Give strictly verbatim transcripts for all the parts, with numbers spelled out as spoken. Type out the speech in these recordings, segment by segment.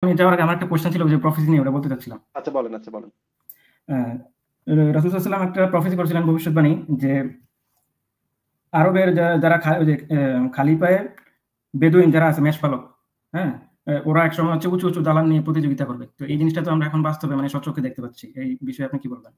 যাওয়ার আগে আমার একটা কোয়েশ্চেন ছিল যে প্রফেসি নিয়ে ওটা বলতে চাচ্ছিলাম। আচ্ছা বলেন, আচ্ছা বলেন। আ রাসূল সাল্লাল্লাহু আলাইহি ওয়াসাল্লাম একটা প্রফেসি করেছিলেন ভবিষ্যৎবাণী যে আরবের যা যারা খা ওই যে অ্যা খালি পায়ে বেদুইন যারা আছে মেষপালক, হ্যাঁ? অ্যা ওরা একসময় হচ্ছে উঁচু, উঁচু দালান নিয়ে প্রতিযোগিতা করবে। তো এই জিনিসটা তো আমরা এখন বাস্তবে মানে স্বচক্ষে দেখতে পাচ্ছি। এই বিষয়ে আপনি কি বলবেন?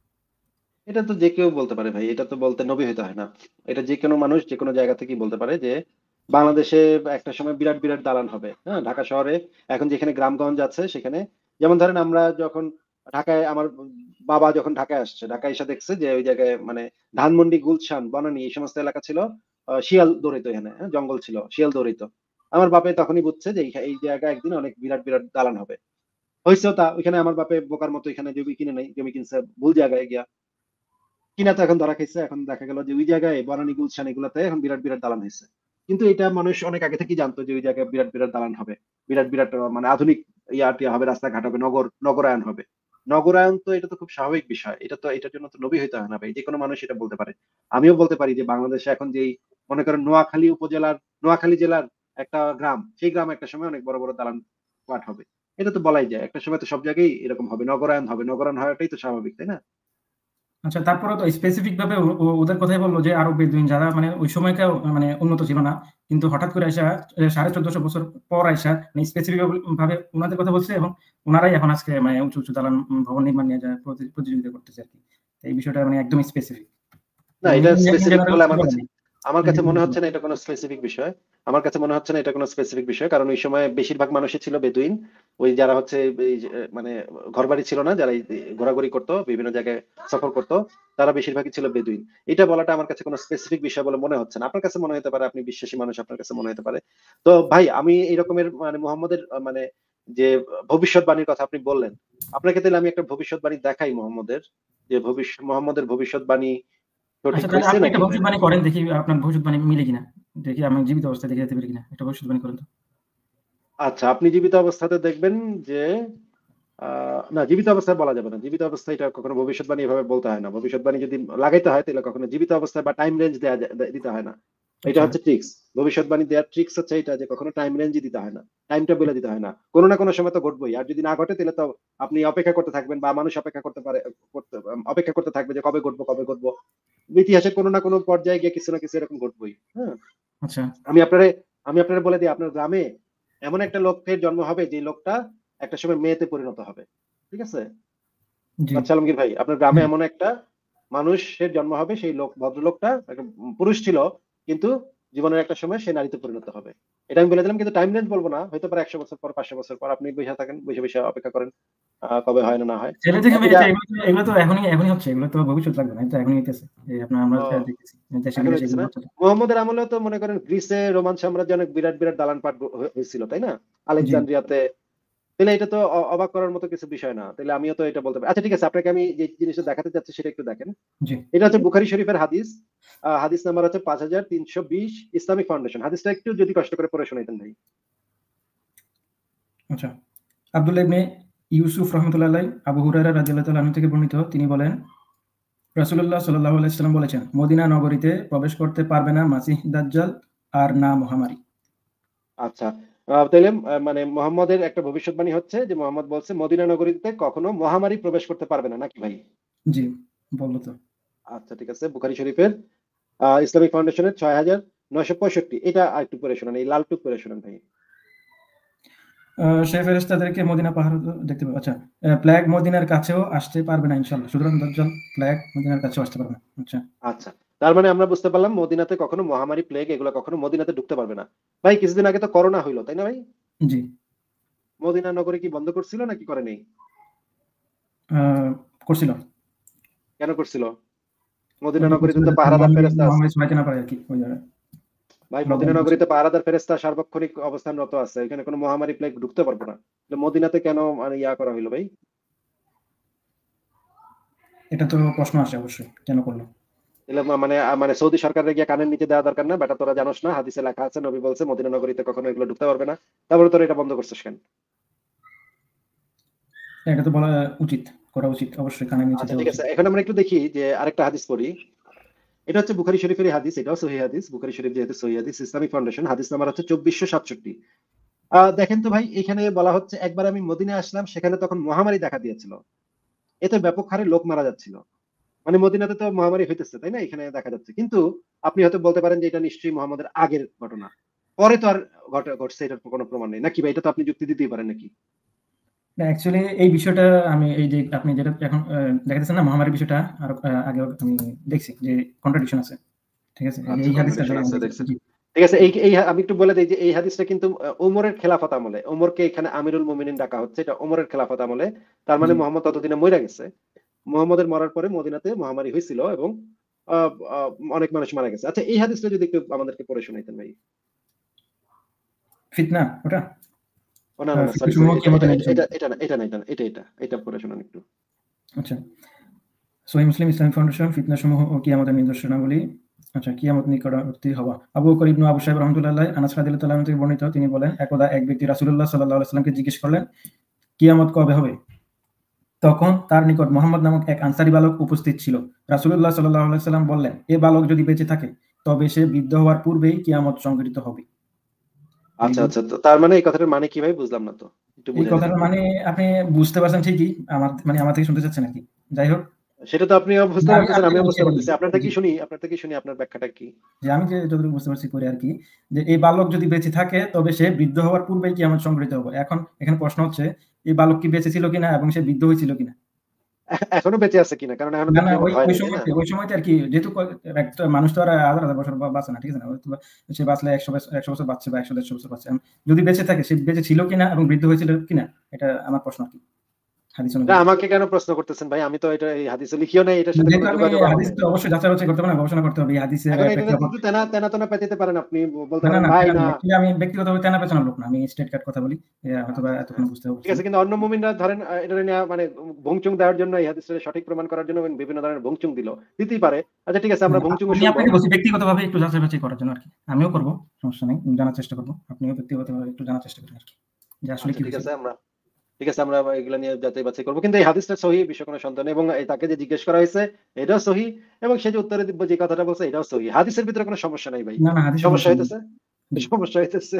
এটা তো যে কেউ বলতে পারে ভাই, এটা তো বলতে নবী হইতে হয় না। এটা যে কোনো মানুষ যে কোনো জায়গা থেকেই বলতে পারে যে বাংলাদেশে একটা সময় বিরাট বিরাট দালান হবে। হ্যাঁ, ঢাকা শহরে এখন যেখানে গ্রামগঞ্জ আছে সেখানে, যেমন ধরেন আমরা যখন ঢাকায়, আমার বাবা যখন ঢাকায় আসছে, ঢাকায় এসে দেখছে যে ওই জায়গায় মানে ধানমন্ডি, গুলশান, বনানী এই সমস্ত এলাকা ছিল আহ, শিয়াল দৌড়িত, এখানে হ্যাঁ, জঙ্গল ছিল, শিয়াল দৌড়িত। আমার বাপে তখনই বুঝছে যে এই এই জায়গায় একদিন অনেক বিরাট বিরাট দালান হবে। হয়েছেও তা, ওইখানে আমার বাপে বোকার মতো এখানে জমি কিনে নেই, জমি কিনছে ভুল জায়গায় গিয়া, কিনা তো এখন ধরা খাইছে। এখন দেখা গেল যে ওই জায়গায় বনানী, গুলশান এগুলাতে এখন বিরাট বিরাট দালান হয়েছে। কিন্তু এটা মানুষ অনেক আগে থেকেই জানতো যে ওই জায়গায় বিরাট বিরাট দালান হবে, বিরাট বিরাট আহ, মানে আধুনিক ইয়া টিয়া হবে, রাস্তাঘাট হবে, নগর নগরায়ন হবে। নগরায়ন তো এটা তো খুব স্বাভাবিক বিষয়, এটা তো এটার জন্য তো নবী হইতে হয় না ভাই, যে কোনো মানুষ এটা বলতে পারে। আমিও বলতে পারি যে বাংলাদেশে এখন যেই মনে করেন নোয়াখালী উপজেলার, নোয়াখালী জেলার একটা গ্রাম, সেই গ্রাম একটা সময় অনেক বড় বড় দালান ফ্ল্যাট হবে। এটা তো বলাই যায়, একটা সময় তো সব জায়গায় এরকম হবে, নগরায়ন হবে, নগরায়ন হওয়াটাই তো স্বাভাবিক, তাই না? আচ্ছা, তারপরেও তো স্পেসিফিক ভাবে ও ও ওদের কথাই বলল যে আরব বেদুইন যারা মানে ওই সময়কার মানে উন্নত ছিল না। কিন্তু হঠাৎ করে আইসা এ সাড়ে চৌদ্দশো বছর পর আইসা মানে স্পেসিফিক ভাবে উনাদের কথা বলছে এবং উনারাই এখন আজকে মানে উঁচু, উঁচু দালান উম ভবন নির্মাণ নিয়ে যা প্রতি প্রতিযোগিতা করতেছে আরকি। তো এই বিষয়টা মানে একদমই স্পেসিফিক। না, এবং এটা ইন ইন স্পেসিফিক জেনারেল বলে কি আমার বলেন? কাছে, আমার ইন কাছে মনে জেনারেল হচ্ছে না এটা কোনো স্পেসিফিক বিষয়। আমার কাছে মনে হচ্ছে না এটা কোনো স্পেসিফিক বিষয়, কারণ ওই সময় বেশিরভাগ মানুষই ছিল বেদুইন। ওই যারা হচ্ছে এই যে, মানে ঘরবাড়ি ছিল না, যারা এই ঘোরাঘুরি করতো, বিভিন্ন জায়গায় সফর করতো, তারা বেশিরভাগই ছিল বেদুইন। এটা বলাটা আমার কাছে কোনো স্পেসিফিক বিষয় বলে মনে হচ্ছে না। আপনার কাছে মনে হতে পারে, আপনি বিশ্বাসী মানুষ, আপনার কাছে মনে হতে পারে। তো ভাই, আমি এই রকমের মানে মোহাম্মদের আহ, মানে যে ভবিষ্যৎবাণীর কথা আপনি বললেন, আপনাকে তাহলে আমি একটা ভবিষ্যৎবাণী দেখাই মোহাম্মদের, যে ভবিষ্যৎ মোহাম্মদের ভবিষ্যৎবাণী সঠিক আচ্ছা, তাহলে হয়েছে আপনি একটা নাকি হয় নাই। ভবিষ্যৎবাণী করেন দেখি আপনার ভবিষ্যৎবাণী মিলে কিনা। দেখি আমি জীবিত অবস্থায় দেখে যেতে পারি কিনা। একটা ভবিষ্যৎবাণী করেন তো। আচ্ছা, আপনি জীবিত অবস্থাতে দেখবেন যে আহ না, জীবিত অবস্থায় বলা যাবে না, জীবিত অবস্থায় এটা কখনো ভবিষ্যৎবাণী এভাবে বলতে হয় না। ভবিষ্যৎবাণী যদি লাগাইতে হয় তাহলে কখনো জীবিত অবস্থায় বা টাইম রেঞ্জ দেওয়া যায়- দে- দিতে হয় না। এটা আচ্ছা, হচ্ছে ট্রিক্স। ভবিষ্যৎবাণী দেওয়ার ট্রিক্স হচ্ছে এটা, যে কখনো টাইম রেঞ্জই দিতে হয় না, টাইমটা বলে দিতে হয় না। কোনো না কোনো সময় তো ঘটবেই, আর যদি না ঘটে তাহলে তো আপনি অপেক্ষা করতে থাকবেন, বা মানুষ অপেক্ষা করতে পারে, করতে অপেক্ষা করতে থাকবে যে কবে ঘটবো, কবে ঘটবো। ইতিহাসের কোনো না কোনো পর্যায়ে গিয়ে কিছু না কিছু এরকম ঘটবেই। হ্যাঁ, আচ্ছা। আমি আপনারে আমি আপনারে বলে দিই, আপনার গ্রামে এমন একটা লোকের জন্ম হবে যে লোকটা একটা সময় মেয়েতে পরিণত হবে। ঠিক আছে? জি। বাদশা আলমগীর ভাই, আপনার গ্রামে হ্যাঁ। এমন একটা মানুষের জন্ম হবে, সেই লোক, ভদ্রলোকটা একটা পুরুষ ছিল, কিন্তু জীবনের একটা সময় সে নারীতে পরিণত হবে। এটা আমি বলে দিলাম, কিন্তু টাইম রেঞ্জ বলবো না। হয়তো পারে একশো বছর পর, পাঁচশো বছর পর। আপনি বসে থাকেন, বসে বসে অপেক্ষা করেন আহ, কবে হয় না না হয়। ছেলে থেকে এটা মেয়েতে এগুলো তো এগুলো তো এখনই এখনই হচ্ছে। এগুলো তো ভবিষ্যৎ লাগবে না। এই তো এখনই হইতেছে। এই আপনার আমরা ও, দেখতেছি। দেশে এখন বিদেশে হইতেছে এগুলো না। হচ্ছে তো। মোহাম্মদের আমলেও তো মনে করেন গ্রিসে রোমান সাম্রাজ্যে অনেক বিরাট বিরাট দালান পাট হ- হয়েছিল, তাই না? জি। আলেকজান্দ্রিয়াতে। তাহলে এটা তো অ- অবাক করার মতো কিছু বিষয় না। তাহলে আমিও তো এটা বলতে পারি। আচ্ছা ঠিক আছে, আপনাকে আমি যে জিনিসটা দেখাতে চাচ্ছি সেটা একটু দেখেন। জি। এটা হচ্ছে বুখারী শরীফের হাদিস। আহ, হাদিস নাম্বার হচ্ছে পাঁচ হাজার তিনশো বিশ, ইসলামিক ফাউন্ডেশন। হাদিসটা একটু যদি কষ্ট করে পড়ে শোনাইতেন ভাই। আচ্ছা। আব্দুল্লাহ ইবনে ইউসুফ রাহমাতুল্লাহ আলাইহি আবু হুরায়রা রাদিয়াল্লাহু তাআলা আনহু থেকে বর্ণিত তিনি বলেন, রাসূলুল্লাহ সাল্লাল্লাহু আলাইহি ওয়াসাল্লাম বলেছেন, মদিনা নগরীতে প্রবেশ করতে পারবে না মাসিহ দাজ্জাল আর না মহামারী। আচ্ছা, আহ, তাহলে আহ, মানে মোহাম্মদের একটা ভবিষ্যৎবাণী হচ্ছে যে মোহাম্মদ বলছে মদিনা নগরীতে কখনো মহামারী প্রবেশ করতে পারবে না, নাকি ভাই? জি, বলল তো। আচ্ছা ঠিক আছে, বুখারী শরীফের আহ, ইসলামিক ফাউন্ডেশনের ছয় হাজার নয়শো পঁয়ষট্টি। এটা আর একটু পড়ে শোনান, এই লালটুক পড়ে শোনান ভাই। আ সে ফেরেশতাদেরকে মদিনা পাহাড় দেখতে পাবে। আচ্ছা, আ প্লেগ মদিনার কাছেও আসতে পারবে না ইনশাআল্লাহ। সুতরাং দাজ্জাল প্লেগ মদিনার কাছেও আসতে পারবে না। আচ্ছা। আচ্ছা, তার মানে আমরা বুঝতে পারলাম মদিনাতে কখনো মহামারী, প্লেগ এগুলো কখনো মদিনাতে ঢুকতে পারবে না। ভাই, কিছুদিন আগে তো করোনা হইলো, তাই না ভাই? জি। মদিনা নগরে কি বন্ধ করছিল নাকি করে নেই? আ করছিল। কেন করছিল? মদিনা ওইটা নগরীতে করছিল তো যাতে পাহারাদার মহামারী ফেরেস্তা আছে। মহামারী ছড়াইতে না পারে আরকি ওই জায়গায়। ভাই, মদিনা লকডাউন করছিল। নগরীতে পাহারাদার ফেরেস্তা সার্বক্ষণিক অবস্থানরত আছে, এখানে কোনো মহামারী প্লেগ ঢুকতে পারবো না। তাহলে মদিনাতে কেন মানে ইয়া করা হইলো ভাই? এটা তো প্রশ্ন আসে অবশ্যই। কেন করল? তাহলে মা- মানে আ, মানে সৌদি সরকারের গিয়ে কানের নিচে দেওয়া দরকার না, বেটা তোরা জানোস না হাদিসে লেখা আছে, নবী বলছে মদিনা নগরীতে কখনো এগুলো ঢুকতে পারবে না, তারপরে তোরা এটা বন্ধ করছিস কেন? এটা তো বলা উচিত, করা উচিত। অবশ্যই কানের নিচে আচ্ছা দেওয়া ঠিক উচিত। আছে, এখন আমরা একটু দেখি যে আরেকটা হাদিস পড়ি। এটা হচ্ছে বুখারী শরীফের হাদিস, এটাও সহিহ হাদিস। বুখারী শরীফ যেহেতু সহিহ হাদিস, ইসলামিক ফাউন্ডেশন, হাদিস নাম্বার হচ্ছে চব্বিশশো সাতষট্টি। আহ দেখেন তো ভাই, এখানে বলা হচ্ছে একবার আমি মদিনায় আসলাম, সেখানে তখন মহামারী দেখা দিয়েছিল, এতে ব্যাপক হারে লোক মারা যাচ্ছিল। মানে মদিনাতে তো মহামারী হইতেছে, তাই না, এখানে দেখা যাচ্ছে। কিন্তু আপনি হয়তো বলতে পারেন যে এটা নিশ্চয়ই মোহাম্মদের আগের ঘটনা, পরে তো আর ঘটে- ঘটছে এটার কোনো প্রমাণ নেই নাকি ভাই? এটা তো আপনি যুক্তি দিতেই পারেন নাকি? না অ্যাকচুয়ালি এই বিষয়টা আমি এই যে আপনি যেটা এখন আহ, দেখাতেছেন না মহামারীর বিষয়টা আর আগেও আমি দেখছি যে কন্ট্রাডিকশন আছে, ঠিক আছে? আচ্ছা, এই হাদিসটা কন্ট্রাডিকশন আছে আমি দেখছি। দেখছেন। জি ঠিক আছে, এই এই আমি একটু বলে দিই যে এই হাদিসটা কিন্তু আহ, ওমরের খেলাফত আমলে, ওমরকে এখানে আমিরুল মুমিনিন ডাকা হচ্ছে, এটা ওমরের খেলাফত আমলে। তার মানে জি মোহাম্মদ ততদিনে মরে গেছে। মোহাম্মদের মরার পরে মদিনাতে মহামারী হয়েছিল এবং আহ, আহ, অনেক মানুষ মারা গেছে। আচ্ছা, এই হাদিসটা যদি একটু আমাদেরকে পড়ে শোনাইতেন ভাই। ফিতনা ওটা ও না না আহ, না, ফিতনা সরি সরি, সমূহ এটা এটা কিয়ামতের এটা নিদর্শন। এটা এটা না, এটা না, এটা না, এটা এটা এটা পড়ে শোনান একটু। আচ্ছা, সহিহ মুসলিম ইসলামিক ফাউন্ডেশন ফিতনা সমূহ ও কিয়ামতের নিদর্শনাবলী। আচ্ছা, কিয়ামত নিকটবর্তী হওয়া। আবু বকর ইবনু আবু সাহেব রহমতুল্লাহ আনাস রাদিয়াল্লাহু তাআলা থেকে বর্ণিত, তিনি বলেন একদা এক ব্যক্তি রাসূলুল্লাহ সাল্লাল্লাহু আলাইহি সাল্লামকে জিজ্ঞেস করলেন কিয়ামত কবে হবে। তখন তার নিকট মোহাম্মদ নামক এক আনসারী বালক উপস্থিত ছিল। রাসূলুল্লাহ সাল্লাল্লাহু আলাইহি সাল্লাম বললেন, এ বালক যদি বেঁচে থাকে তবে সে বৃদ্ধ হওয়ার পূর্বেই কিয়ামত সংঘটিত হবে। এই আচ্ছা যে আচ্ছা, তো তার মানে এই কথাটার মানে কি ভাই, বুঝলাম না তো, একটু এই বুঝাই দেন কথাটার আপনি। মানে আপনি বুঝতে পারছেন ঠিকই, আমার মানে আমার থেকে শুনতে চাচ্ছেন আরকি। যাই হোক, সেটা তো আপনিও বুঝতে আমি পারতেছেন, আমি আমিও বুঝতে বুঝিয়ে বলি। পারতেছি। আপনারটা জি। কি শুনি, আপনারটা কি শুনি, আপনার ব্যাখ্যাটা কি? যে আমি যে যতটুকু বুঝতে পারছি পড়ে আরকি, যে এই বালক যদি বেঁচে থাকে তবে সে বৃদ্ধ হওয়ার পূর্বেই কিয়ামত সংঘটিত হবে। এখন এখানে প্রশ্ন হচ্ছে এই বালক কি বেঁচে ছিল কিনা এবং সে বৃদ্ধ হয়েছিল কিনা? এ- এখনো বেঁচে আছে কিনা, কারণ এখনো না, তো না কিয়ামত ওই হয় ওই নাই, তাই না? সময়তে ওই সময়তে আরকি যেহেতু ক একটা মানুষ তো আর হাজার, হাজার বছর বা বাঁচে না। ঠিক আছে না? হয়তোবা সে বাঁচলে একশো বছ একশো বছর বাঁচছে বা একশো দেড়শো বছর বাঁচছে। এখন যদি বেঁচে থাকে সে বেঁচে ছিল কিনা এবং বৃদ্ধ হয়েছিল কিনা? এটা আমার প্রশ্ন আরকি হাদিস না, অনুযায়ী। আমাকে কেন প্রশ্ন করতেছেন ভাই? আমি তো এটা এই হাদিসে লিখিও নাই, এটার সাথে কোনো যেহেতু আপনি যোগাযোগও আমার হাদিস নাই। তো অবশ্যই যাচাই বাছাই করতে হবে না, গবেষণা করতে হবে। এই হাদিসের এখন এটা প্রেক্ষাপট। একটু তেনা তেনা তেনা পেতে পারেন, আপনি বলতে না, না, পারেন না, ভাই তেনা না। না। অ্যাকচুয়ালি আমি ব্যক্তিগতভাবে তেনা পেছানোর লোক না। আমি স্ট্রেইট কাট কথা বলি। এ হয়তোবা আচ্ছা আচ্ছা, এতক্ষণে বুঝতে ঠিক পারছেন। আছে, কিন্তু অন্য মুমিনরা ধরেন আহ, এটা নিয়ে মানে ভংচুং দেওয়ার জন্য, এই হাদিসটা সঠিক প্রমাণ করার জন্য বিভিন্ন ধরনের ভংচুং দিল, দিতেই পারে। আচ্ছা ঠিক আছে, আমরা হ্যাঁ, ভংচুং আমি শুনবো। আপনাকে বলছি ব্যক্তিগতভাবে একটু যাচাই বাছাই করার জন্য আরকি। আমিও করব, সমস্যা নেই। জানার চেষ্টা করব। আপনিও ব্যক্তিগতভাবে একটু জানার চেষ্টা করেন আরকি। যে আসলে আচ্ছা কি ঠিক হয়েছিল। আছে, আমরা ঠিক আছে, আমরা এগুলা নিয়ে যাচাই বাছাই করবো। কিন্তু এই হাদিসটা সহি, বিষয়ে কোনো সন্দেহ নেই। এবং এই তাকে যে জিজ্ঞেস করা হয়েছে এটাও সহি, এবং সে যে উত্তরে দিব যে কথাটা বলছে এটাও সহি। হাদিসের ভিতরে কোনো সমস্যা নাই ভাই। না, না হাদিসে সমস্যা সমস্যা নেই। হইতেছে, জি, সমস্যা হইতেছে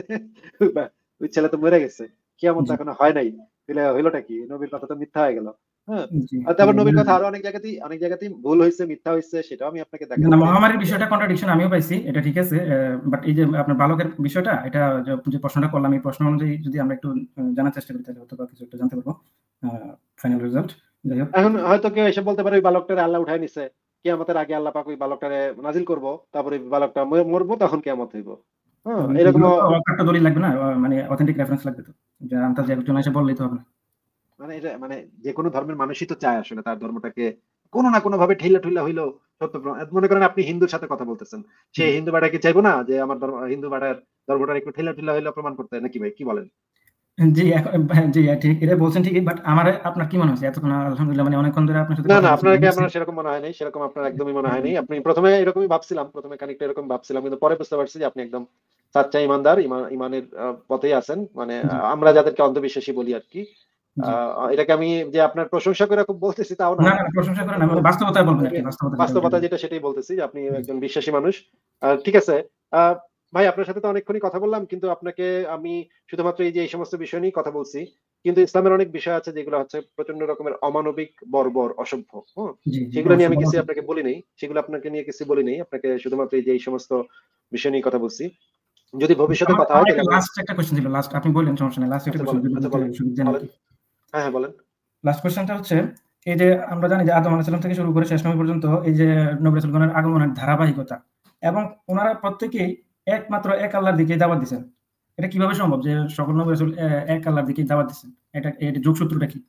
ওই ছেলে তো মরে গেছে, কিয়ামত তো জি, এখনো হয় নাই, তাহলে হইলোটা কি? নবীর কথা তো মিথ্যা হয়ে গেল। হ্যাঁ, জি, আর জি। তারপর নবীর না, কথা আরো অনেক জায়গাতেই অনেক জায়গাতেই ভুল হয়েছে, মিথ্যা হয়েছে, সেটাও আমি আপনাকে না, দেখাতে না পারি। মহামারীর বিষয়টা কন্ট্রাডিকশন আমিও পাইছি। এটা ঠিক আছে। অ্যা বাট এই যে আপনার বালকের বিষয়টা এটা যে যে প্রশ্নটা করলাম এই প্রশ্ন অনুযায়ী যদি আমরা একটু আ জানার চেষ্টা করি তাহলে হয়তোবা কিছু একটা জানতে পারবো। A final result. যাই হোক। এখন হয়তো কেউ এসে বলতে পারে ওই বালকটারে আল্লাহ উঠায় নিছে, কিয়ামতের আগে আল্লাহ পাক ওই বালকটারে নাজিল করবো, তারপরে ওই বালকটা মর- মরবো, তখন কিয়ামত হইব। হ্যাঁ, এ এগুলো এরকমও তো অকাট্য দলিল লাগবে না? আ মানে অথেন্টিক রেফারেন্স লাগবে তো। যে আন্তাজে একজন এসে বললেই তো হবে না। মানে এটা মানে যে কোনো ধর্মের মানুষই তো চায় আসলে তার ধর্মটাকে কোনো না কোনো ভাবে ঠেলা ঠুলা হইলেও সত্য প্রমাণ। মনে করেন আপনি হিন্দুর সাথে কথা বলতেছেন, সে জি। হিন্দু বাড়া কি চাইবো না যে আমার ধর্ম, হিন্দু বাড়ার ধর্মটার একটু ঠেলা ঠুলা হইলেও প্রমাণ করতে, নাকি ভাই কি বলেন? জি, এখন হ্যাঁ, জি, ঠিক এটা বলছেন ঠিকই। বাট আমার আপনার কি মনে হচ্ছে? এতক্ষণ আলহামদুলিল্লাহ মানে অনেকক্ষণ ধরে আপনার সাথে না কথা না, বলছি। আপনাকে মনে হচ্ছে আপনার সেরকম মনে হয় নাই, সেরকম আপনার একদমই মনে হয় নাই। জি, আপনি প্রথমে এরকমই ভাবছিলাম, প্রথমে খানিকটা এরকম ভাবছিলাম, কিন্তু পরে বুঝতে পারছি যে আপনি একদম সাচ্চা ইমানদার, ইমান ইমানের আহ, পথেই আছেন। মানে জি, আহ, আমরা যাদেরকে অন্ধবিশ্বাসী বলি আর কি। জি। আহ এটাকে আমি যে আপনার প্রশংসা করে খুব বলতেছি তাও না, না, না, না প্রশংসা করে না। কিন্তু মানে বাস্তবতা বলবেন তবে আরকি। বাস্তবতা যেটা ওইটা বাস্তবতা বলবেন। যেটা সেটাই বলতেছি যে আপনি জি, একজন বিশ্বাসী মানুষ। আহ, ঠিক আছে। আহ, ভাই আপনার সাথে তো অনেকক্ষণই কথা বললাম, কিন্তু আপনাকে আমি শুধুমাত্র এই যে এই সমস্ত বিষয় নিয়ে কথা বলছি, কিন্তু ইসলামের অনেক বিষয় আছে যেগুলো হচ্ছে প্রচন্ড রকমের অমানবিক, বর্বর, অসভ্য। হ্যাঁ, জি, জি, সেগুলো নিয়ে অবশ্যই আমি বলা কিছু উচিত। আপনাকে বলি নাই, সেগুলো আপনাকে নিয়ে কিছু বলি নাই, আপনাকে শুধুমাত্র এই যে এই সমস্ত বিষয় নিয়ে কথা বলছি। যদি ভবিষ্যতে আমার কথা আমার হয় একটা তাহলে আমরা। লাস্ট একটা কোয়েশ্চেন ছিল। লাস্ট আপনি বললেন সমস্যা নাই। লাস্ট একটা আচ্ছা কোয়েশ্চেন বলেন, যদি আচ্ছা বলতে বলেন, সুযোগ দেন বলেন। আরকি। হ্যাঁ হ্যাঁ বলেন। লাস্ট কোয়েশ্চেনটা হচ্ছে এই যে আমরা জানি যে আদম আলাইহিস সালাম থেকে শুরু করে শেষ নবী পর্যন্ত এই যে নবী রাসূলগণের আগমনের ধারাবাহিকতা এবং উনারা প্রত্যেকেই একমাত্র এক আল্লাহর দিকে দাওয়াত দিছেন। এটা কিভাবে সম্ভব যে সকল নবী রাসূল এ এক আল্লাহর দিকেই দাওয়াত দিছেন? এটা এর যোগসূত্রটা কি?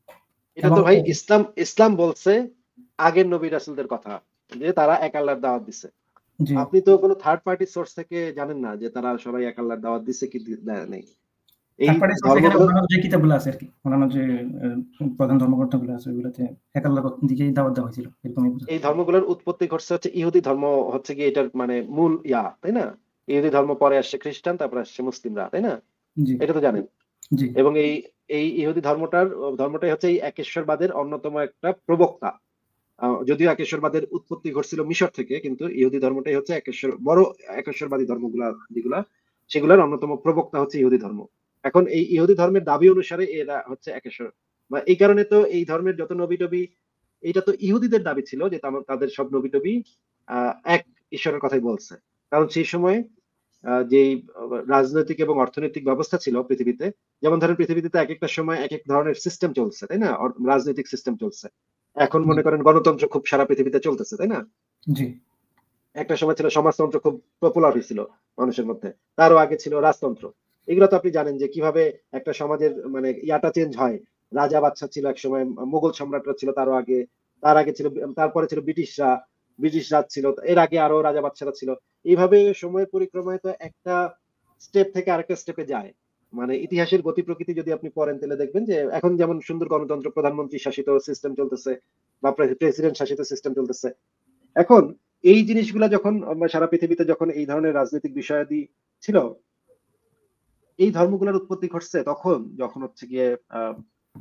এটা এবং তো ভাই এ ইসলাম, ইসলাম বলছে আগের নবী রাসূলদের কথা, যে তারা এক আল্লাহর দাওয়াত দিছে। জি। আপনি তো কোনো থার্ড পার্টি সোর্স থেকে জানেন না যে তারা সবাই এক আল্লাহর দাওয়াত দিছে কি দি- দেয় নাই। এই থার্ড পার্টি সোর্স এখানে ধর্মগুলো, অন্যান্য যে কিতাবগুলো আছে আরকি। অন্যান্য যে আ প্রধান ধর্মগ্রন্থগুলো আছে ওগুলাতে এক আল্লাহর দিকেই দাওয়াত দেওয়া হয়েছিল। এরকমই বোঝা এই যায়। ধর্মগুলোর উৎপত্তি ঘটছে হচ্ছে ইহুদি ধর্ম, হচ্ছে কি এটার মানে মূল ইয়া, তাই না? ইহুদি ধর্ম পরে আসছে খ্রিস্টান, তারপর আসছে মুসলিমরা, তাই না? জি, এটা তো জানেন। জি। এবং এই এই ইহুদি ধর্মটার ধর্মটাই হচ্ছে এই একেশ্বরবাদের অন্যতম একটা প্রবক্তা। আহ, যদিও একেশ্বরবাদের উৎপত্তি ঘটছিল মিশর থেকে, কিন্তু ইহুদি ধর্মটাই হচ্ছে একেশ্বর বড় একেশ্বরবাদী ধর্মগুলা যেগুলা, সেগুলোর অন্যতম প্রবক্তা হচ্ছে ইহুদি ধর্ম। এখন এই ইহুদি ধর্মের দাবি অনুসারে এরা হচ্ছে এক ঈশ্বর। এই কারণে তো এই ধর্মের যত নবী টবি, এটা তো ইহুদিদের দাবি ছিল যে তাদের সব নবী টবি আহ এক ঈশ্বরের কথাই বলছে। কারণ সেই সময় যে রাজনৈতিক এবং অর্থনৈতিক ব্যবস্থা ছিল পৃথিবীতে, যেমন ধরেন পৃথিবীতে এক একটা সময় এক এক ধরনের সিস্টেম চলছে, তাই না? রাজনৈতিক সিস্টেম চলছে। এখন মনে করেন গণতন্ত্র খুব সারা পৃথিবীতে চলতেছে, তাই না? জি। একটা সময় ছিল সমাজতন্ত্র খুব পপুলার হয়েছিল মানুষের মধ্যে, তারও আগে ছিল রাজতন্ত্র। এগুলো তো আপনি জানেন যে কিভাবে একটা সমাজের মানে ইয়াটা চেঞ্জ হয়। রাজা বাদশা ছিল এক সময়, মুঘল সম্রাটরা ছিল তারও আগে, তার আগে ছিল, তারপরে ছিল ব্রিটিশরা, ব্রিটিশ রাজ ছিল, এর আগে আরো রাজা বাদশারা ছিল। এইভাবে সময় পরিক্রমায় তো একটা স্টেপ থেকে আরেকটা স্টেপে যায়। মানে ইতিহাসের গতি প্রকৃতি যদি আপনি পড়েন তাহলে দেখবেন যে এখন যেমন সুন্দর গণতন্ত্র, প্রধানমন্ত্রী শাসিত সিস্টেম চলতেছে বা প্রেসিডেন্ট শাসিত সিস্টেম চলতেছে। এখন এই জিনিসগুলা যখন সারা পৃথিবীতে যখন এই ধরনের রাজনৈতিক বিষয়াদি ছিল, এই ধর্মগুলোর উৎপত্তি ঘটছে তখন যখন হচ্ছে গিয়ে আহ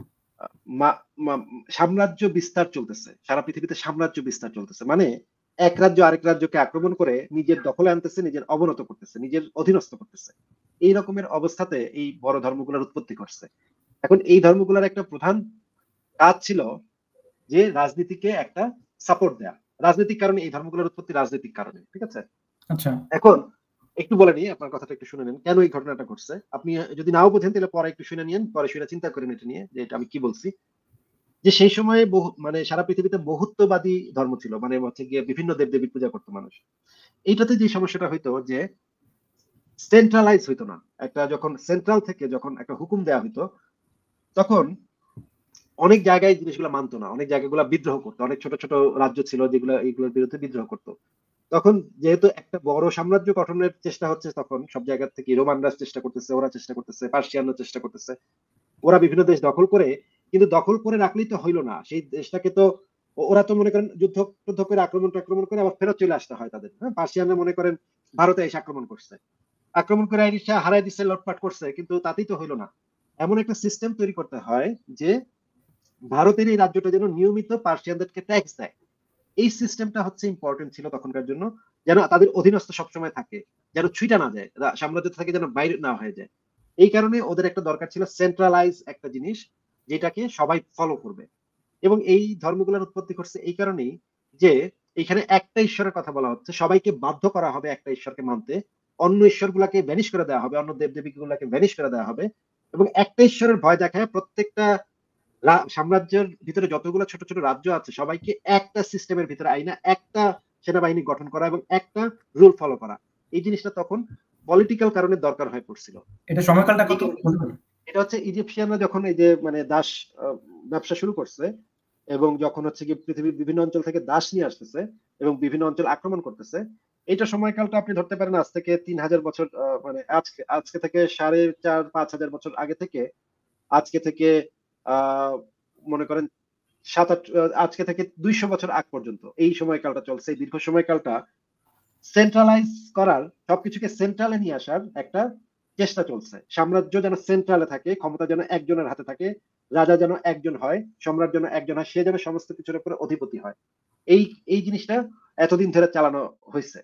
সাম্রাজ্য বিস্তার চলতেছে, সারা পৃথিবীতে সাম্রাজ্য বিস্তার চলতেছে। মানে এক রাজ্য আরেক রাজ্যকে আক্রমণ করে নিজের দখলে আনতেছে, নিজের অবনত করতেছে, নিজের অধীনস্থ করতেছে। এই রকমের অবস্থাতে এই বড় ধর্মগুলোর উৎপত্তি ঘটছে। এখন এই ধর্মগুলোর একটা প্রধান কাজ ছিল যে রাজনীতিকে একটা সাপোর্ট দেয়া। রাজনৈতিক কারণে এই ধর্মগুলোর উৎপত্তি রাজনৈতিক কারণে, ঠিক আছে? আচ্ছা, এখন একটু বলে নিই, আপনার কথাটা একটু শুনে নেন কেন এই ঘটনাটা ঘটছে। আপনি যদি নাও বোঝেন তাহলে পরে একটু শুনে নিন, পরে শুনে চিন্তা করেন এটা নিয়ে যে এটা আমি কি বলছি। যে সেই সময়ে বহু মানে সারা পৃথিবীতে বহুত্ববাদী ধর্ম ছিল, মানে হচ্ছে গিয়ে বিভিন্ন দেবদেবীর পূজা করতো মানুষ। এইটাতে যে সমস্যাটা হইতো যে সেন্ট্রালাইজ হইতো না। একটা যখন সেন্ট্রাল থেকে যখন একটা হুকুম দেওয়া হইতো, তখন অনেক জায়গায় জিনিসগুলো মানতো না, অনেক জায়গাগুলো বিদ্রোহ করতো, অনেক ছোট ছোট রাজ্য ছিল যেগুলো এইগুলোর বিরুদ্ধে বিদ্রোহ করতো। তখন যেহেতু একটা বড় সাম্রাজ্য গঠনের চেষ্টা হচ্ছে, তখন সব জায়গা থেকে রোমানরা চেষ্টা করতেছে, ওরা চেষ্টা করতেছে, পার্সিয়ানরা চেষ্টা করতেছে, ওরা বিভিন্ন দেশ দখল করে, কিন্তু দখল করে রাখলেই তো হইলো না, সেই দেশটাকে তো ওরা তো মনে করেন যুদ্ধ যুদ্ধ করে আক্রমণ আক্রমণ করে আবার ফেরত চলে আসতে হয় তাদের। হ্যাঁ, পার্সিয়ানরা মনে করেন ভারতে এসে আক্রমণ করছে, আক্রমণ করে আইরিশা হারাই দিচ্ছে, লটপাট করছে, কিন্তু তাতেই তো হইলো না। এমন একটা সিস্টেম তৈরি করতে হয় যে ভারতের এই রাজ্যটা যেন নিয়মিত পার্সিয়ানদেরকে ট্যাক্স দেয়। এই সিস্টেমটা হচ্ছে ইম্পর্টেন্ট ছিল তখনকার জন্য, যেন তাদের অধীনস্থ সবসময় থাকে, যেন ছুটা না যায়, সাম্রাজ্য থেকে যেন বাইরে না হয়ে যায়। এই কারণে ওদের একটা দরকার ছিল সেন্ট্রালাইজ একটা জিনিস যেটাকে সবাই ফলো করবে। এবং এই ধর্মগুলোর উৎপত্তি করছে এই কারণেই যে এখানে একটা ঈশ্বরের কথা বলা হচ্ছে, সবাইকে বাধ্য করা হবে একটা ঈশ্বরকে মানতে, অন্য ঈশ্বরগুলাকে ব্যানিশ করে দেওয়া হবে, অন্য দেবদেবী গুলাকে ব্যানিশ করে দেওয়া হবে, এবং একটা ঈশ্বরের ভয় দেখায় প্রত্যেকটা সাম্রাজ্যের ভিতরে যতগুলো ছোট ছোট রাজ্য আছে সবাইকে একটা সিস্টেমের ভিতরে আইনা একটা সেনাবাহিনী গঠন করা এবং একটা রুল ফলো করা। এই জিনিসটা তখন পলিটিক্যাল কারণে দরকার হয়ে পড়ছিল। এটা সময়কালটা কত বলবেন? এটা হচ্ছে ইজিপশিয়ানরা যখন এই যে মানে দাস ব্যবসা শুরু করছে, এবং যখন হচ্ছে কি পৃথিবীর বিভিন্ন অঞ্চল থেকে দাস নিয়ে আসতেছে এবং বিভিন্ন অঞ্চল আক্রমণ করতেছে, এইটা সময়কালটা আপনি ধরতে পারেন আজ থেকে তিন হাজার বছর, মানে আজকে আজকে থেকে সাড়ে চার পাঁচ হাজার বছর আগে থেকে আজকে থেকে আহ মনে করেন সাত আট আজকে থেকে দুইশো বছর আগ পর্যন্ত এই সময়কালটা চলছে। এই দীর্ঘ সময়কালটা সেন্ট্রালাইজ করার, সবকিছুকে সেন্ট্রালে নিয়ে আসার একটা চেষ্টা চলছে। সাম্রাজ্য যেন সেন্ট্রালে থাকে, ক্ষমতা যেন একজনের হাতে থাকে, রাজা যেন একজন হয়, সম্রাট যেন একজন হয়, সে যেন সমস্ত কিছুর উপরে অধিপতি হয়। এই এই জিনিসটা এতদিন ধরে চালানো হয়েছে,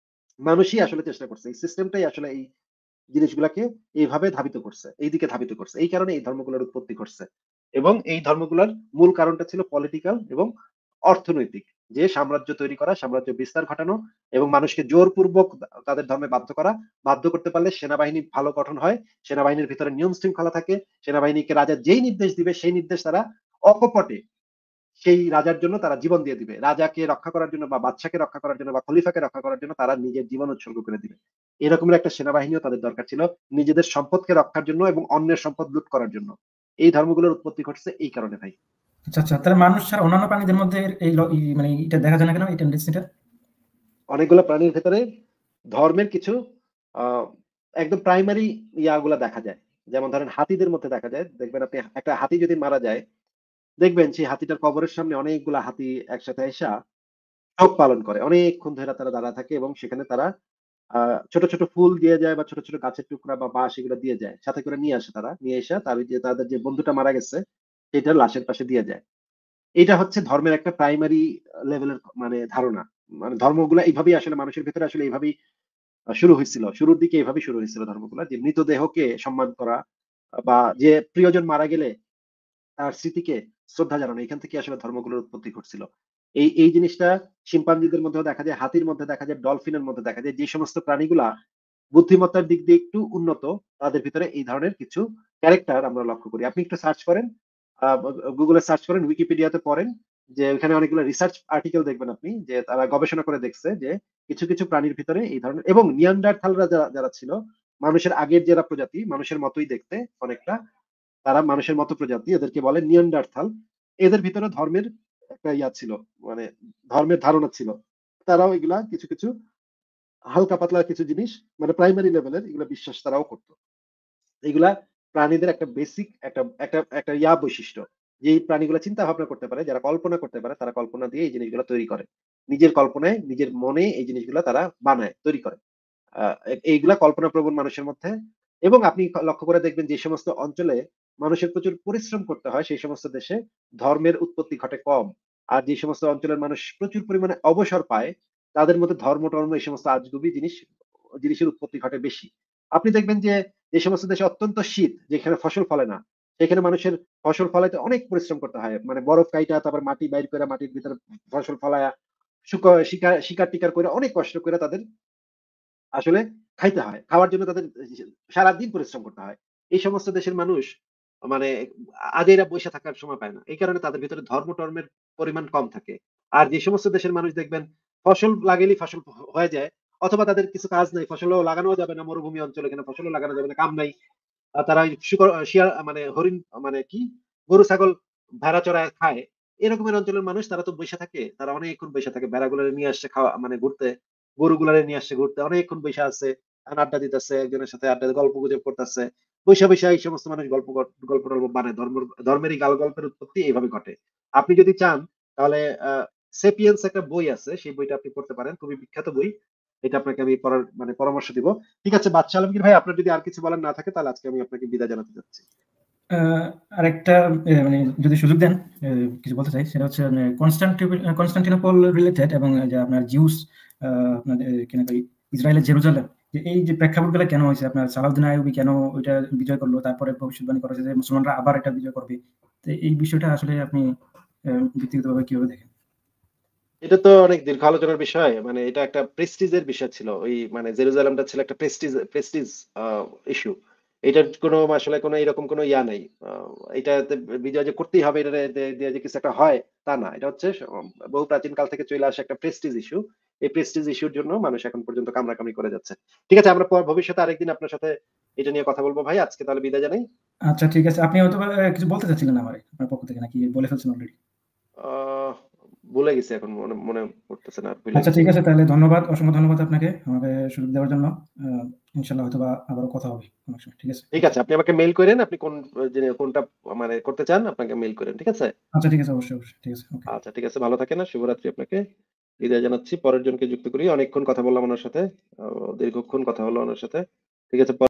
মানুষই আসলে চেষ্টা করছে, এই সিস্টেমটাই আসলে এই জিনিসগুলাকে এইভাবে ধাবিত করছে, এই দিকে ধাবিত করছে। এই কারণে এই ধর্মগুলোর উৎপত্তি করছে, এবং এই ধর্মগুলোর মূল কারণটা ছিল পলিটিক্যাল এবং অর্থনৈতিক, যে সাম্রাজ্য তৈরি করা, সাম্রাজ্য বিস্তার ঘটানো এবং মানুষকে জোরপূর্বক তাদের ধর্মে বাধ্য করা। বাধ্য করতে পারলে সেনাবাহিনী ভালো গঠন হয়, সেনাবাহিনীর ভিতরে নিয়ম শৃঙ্খলা থাকে, সেনাবাহিনীকে রাজা যেই নির্দেশ দিবে সেই নির্দেশ তারা অকপটে সেই রাজার জন্য তারা জীবন দিয়ে দিবে, রাজাকে রক্ষা করার জন্য বা বাদশাকে রক্ষা করার জন্য বা খলিফাকে রক্ষা করার জন্য তারা নিজের জীবন উৎসর্গ করে দিবে। এরকমের একটা সেনাবাহিনীও তাদের দরকার ছিল নিজেদের সম্পদকে রক্ষার জন্য এবং অন্যের সম্পদ লুট করার জন্য। এই ধর্মগুলোর উৎপত্তি ঘটছে এই কারণে ভাই। আচ্ছা আচ্ছা, তাহলে মানুষ ছাড়া অন্যান্য প্রাণীদের মধ্যে এই মানে এটা দেখা যায় না কেন, এই টেন্ডেন্সিটা? অনেকগুলো প্রাণীর ভেতরে ধর্মের কিছু আহ একদম প্রাইমারি ইয়াগুলা দেখা যায়। যেমন ধরেন হাতিদের মধ্যে দেখা যায়, দেখবেন আপনি একটা হাতি যদি মারা যায়, দেখবেন সেই হাতিটার কবরের সামনে অনেকগুলা হাতি একসাথে এসা শোক পালন করে, অনেকক্ষণ ধরে তারা দাঁড়া থাকে এবং সেখানে তারা আহ ছোট ছোট ফুল দিয়ে যায় বা ছোট ছোট গাছের টুকরা বা বাঁশ এগুলো দিয়ে যায়, সাথে করে নিয়ে আসে, তারা নিয়ে এসে তার যে তাদের যে বন্ধুটা মারা গেছে সেটার লাশের পাশে দিয়ে যায়। এটা হচ্ছে ধর্মের একটা প্রাইমারি লেভেলের মানে ধারণা। মানে ধর্মগুলা এইভাবেই আসলে মানুষের ভিতরে আসলে এইভাবেই শুরু হয়েছিল, শুরুর দিকে এইভাবেই শুরু হয়েছিল ধর্মগুলা, যে মৃতদেহকে সম্মান করা বা যে প্রিয়জন মারা গেলে তার স্মৃতিকে শ্রদ্ধা জানানো, এখান থেকে আসলে ধর্মগুলোর উৎপত্তি ঘটছিল। এই এই জিনিসটা শিম্পাঞ্জিদের মধ্যেও দেখা যায়, হাতির মধ্যে দেখা যায়, ডলফিনের মধ্যে দেখা যায়। যে সমস্ত প্রাণীগুলা বুদ্ধিমত্তার দিক দিয়ে একটু উন্নত, তাদের ভিতরে এই ধরনের কিছু ক্যারেক্টার আমরা লক্ষ্য করি। আপনি একটু সার্চ করেন, গুগলে সার্চ করেন, উইকিপিডিয়াতে পড়েন, যে ওখানে অনেকগুলো রিসার্চ আর্টিকেল দেখবেন আপনি, যে তারা গবেষণা করে দেখছে যে কিছু কিছু প্রাণীর ভিতরে এই ধরনের, এবং নিয়ান্ডারথালরা যারা যারা ছিল, মানুষের আগের যারা প্রজাতি, মানুষের মতোই দেখতে অনেকটা, তারা মানুষের মতো প্রজাতি, এদেরকে বলে নিয়ান্ডারথাল। এদের ভিতরে ধর্মের একটা ইয়া ছিল, মানে ধর্মের ধারণা ছিল। তারাও এগুলা কিছু কিছু হালকা পাতলা কিছু জিনিস, মানে প্রাইমারি লেভেলের এগুলা বিশ্বাস তারাও করতো। এগুলা প্রাণীদের একটা বেসিক একটা একটা একটা ইয়া বৈশিষ্ট্য, যে এই প্রাণীগুলো চিন্তা ভাবনা করতে পারে, যারা কল্পনা করতে পারে, তারা কল্পনা দিয়ে এই জিনিসগুলো তৈরি করে। নিজের কল্পনায়, নিজের মনে এই জিনিসগুলো তারা বানায়, তৈরি করে। আহ, এইগুলা কল্পনাপ্রবণ মানুষের মধ্যে। এবং আপনি লক্ষ্য করে দেখবেন, যে সমস্ত অঞ্চলে মানুষের প্রচুর পরিশ্রম করতে হয়, সেই সমস্ত দেশে ধর্মের উৎপত্তি ঘটে কম। আর যে সমস্ত অঞ্চলের মানুষ প্রচুর পরিমাণে অবসর পায়, তাদের মধ্যে ধর্ম টর্ম এই সমস্ত আজগুবি জিনিস জিনিসের উৎপত্তি ঘটে বেশি। আপনি দেখবেন যে যে সমস্ত দেশে অত্যন্ত শীত, যেখানে ফসল ফলে না, সেখানে মানুষের ফসল ফলাইতে অনেক পরিশ্রম করতে হয়, মানে বরফ কাইটা, তারপর মাটি বাইর করে মাটির ভিতরে ফসল ফলায়া, শুকা- শিকার শিকার টিকার করে অনেক কষ্ট করে তাদের আসলে খাইতে হয়, খাওয়ার জন্য তাদের সারাদিন পরিশ্রম করতে হয়। এই সমস্ত দেশের মানুষ মানে আদেরা বসে থাকার সময় পায় না, এই কারণে তাদের ভিতরে ধর্ম টর্মের পরিমাণ কম থাকে। আর যে সমস্ত দেশের মানুষ দেখবেন ফসল লাগাইলেই ফসল হয়ে যায়, অথবা তাদের কিছু কাজ নাই, ফসলও লাগানো যাবে না, মরুভূমি অঞ্চলে এখানে ফসলও লাগানো যাবে না, কাম নাই, আর তারা ওই শুকর শিয়াল মানে হরিণ মানে কি গরু ছাগল ভেড়া চড়ায় খায়, এরকমের অঞ্চলের মানুষ তারা তো বসে থাকে, তারা অনেকক্ষণ বসে থাকে, ভেড়াগুলো নিয়ে আসছে খাওয়া মানে ঘুরতে, গরুগুলারে নিয়ে আসছে ঘুরতে, অনেকক্ষণ বসে আছে, আর আড্ডা দিতেছে, একজনের সাথে আড্ডা গল্প গুজব করতেছে, বৈশা বৈশা এই সমস্ত মানুষ গল্প গল্প গল্প বানায়। ধর্ম ধর্মের এই গাল গল্পের উৎপত্তি এইভাবে ঘটে। আপনি যদি চান তাহলে আহ সেপিয়েন্স একটা বই আছে, সেই বইটা আপনি পড়তে পারেন, খুবই বিখ্যাত বই। এটা আপনাকে আমি পড়ার মানে পরামর্শ দিব। ঠিক আছে বাদশা আলমগীর ভাই, আপনার যদি আর কিছু বলার না থাকে, তাহলে আজকে আমি আপনাকে বিদায় জানাতে চাচ্ছি। আহ, আরেকটা এ, মানে যদি সুযোগ দেন, এ, কিছু বলতে চাই, সেটা হচ্ছে মানে কনস্টান্টিনোপল কনস্টান্টিনোপল রিলেটেড, এবং যে আপনার জিউস, আহ, আপনার এ, কি না কই, ইসরায়েলের জেরুজালেম, যে এই যে প্রেক্ষাপটগুলো কেন হয়েছে, আপনার সালাউদ্দিন আইয়ুবী কেন ওইটা বিজয় করলো, তারপরে ভবিষ্যৎবাণী করেছে যে মুসলমানরা আবার এটা বিজয় করবে। তো এই বিষয়টা আসলে আপনি আহ, ব্যক্তিগতভাবে কিভাবে দেখেন? এটা তো অনেক দীর্ঘ আলোচনার বিষয়, মানে এটা একটা প্রেস্টিজের বিষয় ছিল, ওই মানে জেরুজালেমটা ছিল একটা প্রেস্টিজ প্রেস্টিজ ইস্যু। এটার কোনো আসলে কোনো এরকম কোনো ইয়া নাই। আহ, এটাতে বিজয় যে করতেই হবে, এটা দিয়ে যে কিছু একটা হয় তা না, এটা হচ্ছে স- বহু প্রাচীন কাল থেকে চলে আসা একটা প্রেস্টিজ ইস্যু। এই প্রেস্টিজ ইস্যুর জন্য মানুষ এখন পর্যন্ত কামড়াকামড়ি করে যাচ্ছে। ঠিক আছে, আমরা পর- ভবিষ্যতে আরেকদিন আপনার সাথে এটা নিয়ে কথা বলবো ভাই, আজকে তাহলে বিদায় জানাই। আচ্ছা, ঠিক আছে। আপনি হয়তো বা, আহ, কিছু বলতে চাচ্ছিলেন আমার আপনার পক্ষ থেকে, নাকি বলে ফেলছেন অলরেডি? আহ ভুলে গেছি, এখন মনে মনে পড়তেছে না, ভুলে আচ্ছা, গেছি ঠিক ভাই। আছে, তাহলে ধন্যবাদ, অসংখ্য ধন্যবাদ আপনাকে আমাকে সুযোগ দেওয়ার জন্য। আহ, ইনশাল্লাহ হয়তো বা আবারও কথা হবে অনেক সময়। ঠিক আছে, ঠিক আচ্ছা। আছে, আপনি আমাকে মেইল করেন, আপনি কোন যে- কোনটা মানে করতে চান, আপনাকে মেইল করেন, ঠিক আছে। আচ্ছা, ঠিক আছে, অবশ্যই, অবশ্যই। ঠিক আছে, ওকে। আচ্ছা ঠিক আছে, ভালো থাকেন, না শুভরাত্রি আপনাকে। বিদায় জানাচ্ছি, পরের জনকে যুক্ত করি। অনেকক্ষণ কথা বললাম ওনার সাথে, আহ, দীর্ঘক্ষণ কথা হলো ওনার সাথে। ঠিক আছে।